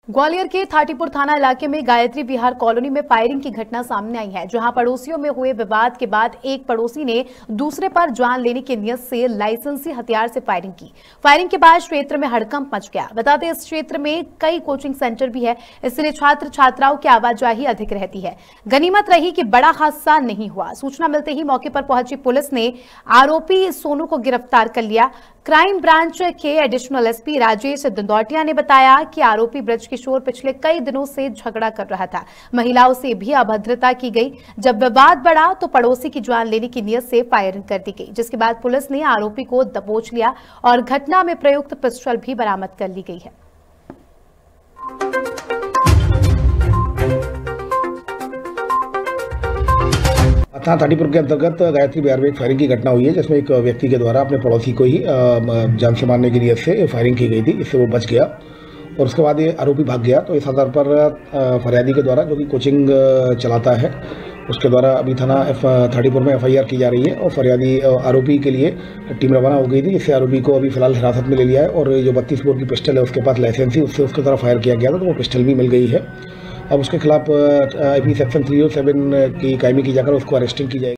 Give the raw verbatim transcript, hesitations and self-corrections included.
ग्वालियर के थाटीपुर थाना इलाके में गायत्री विहार कॉलोनी में फायरिंग की घटना सामने आई है, जहां पड़ोसियों में हुए विवाद के बाद एक पड़ोसी ने दूसरे पर जान लेने की नियत से लाइसेंसी हथियार से फायरिंग की। फायरिंग के बाद क्षेत्र में हड़कंप मच गया। बता दें, इस क्षेत्र में कई कोचिंग सेंटर भी है, इसलिए छात्र छात्राओं की आवाजाही अधिक रहती है। गनीमत रही कि बड़ा हादसा नहीं हुआ। सूचना मिलते ही मौके पर पहुंची पुलिस ने आरोपी सोनू को गिरफ्तार कर लिया। क्राइम ब्रांच के एडिशनल एसपी राजेश दंदौटिया ने बताया कि आरोपी ब्रज किशोर पिछले कई दिनों से झगड़ा कर रहा था। महिलाओं से भी अभद्रता की गई। जब विवाद बढ़ा तो पड़ोसी की जान लेने की नियत से फायरिंग कर दी गई, जिसके बाद पुलिस ने आरोपी को दबोच लिया और घटना में प्रयुक्त पिस्टल भी बरामद कर ली गई है। थाना थाटीपुर के अंतर्गत गायत्री विहार में एक फायरिंग की घटना हुई है, जिसमें एक व्यक्ति के द्वारा अपने पड़ोसी को ही जान से मारने की नियत से फायरिंग की गई थी। इससे वो बच गया और उसके बाद ये आरोपी भाग गया। तो इस आधार पर फरियादी के द्वारा, जो कि कोचिंग चलाता है, उसके द्वारा अभी थाना थाटीपुर में एफ आई आर की जा रही है और फरियादी आरोपी के लिए टीम रवाना हो गई थी। इससे आरोपी को अभी फिलहाल हिरासत में ले लिया है और जो बत्तीस बोर की पिस्टल है उसके पास लाइसेंस थी, उससे उसके द्वारा फायर किया गया था, तो वो पिस्टल भी मिल गई है। अब उसके खिलाफ आई पी सेक्शन तीन सौ सात की कायमी की जाकर उसको अरेस्टिंग की जाएगी।